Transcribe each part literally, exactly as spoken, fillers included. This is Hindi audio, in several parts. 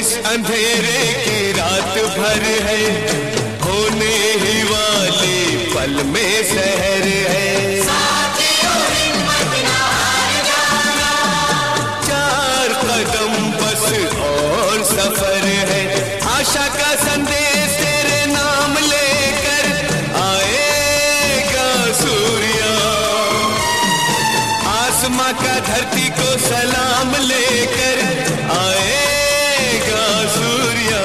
इस अंधेरे की रात भर है, होने ही वाले पल में शहर है। चार कदम बस और सफर है, आशा का संदेश तेरे नाम लेकर आएगा सूर्या। आसमां का धरती को सलाम लेकर आएगा सूर्या।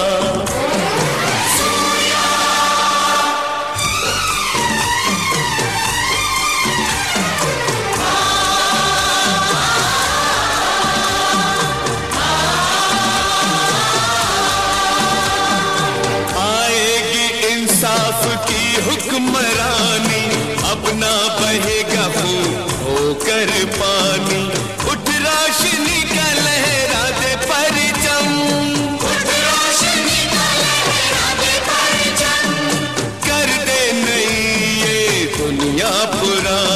की हुक्मरानी, अपना बहेगा खून होकर पानी। उठ रोशनी का लहरा दे परचम, उठ रोशनी का लहरा दे परचम। कर दे नई ये दुनिया पुरानी।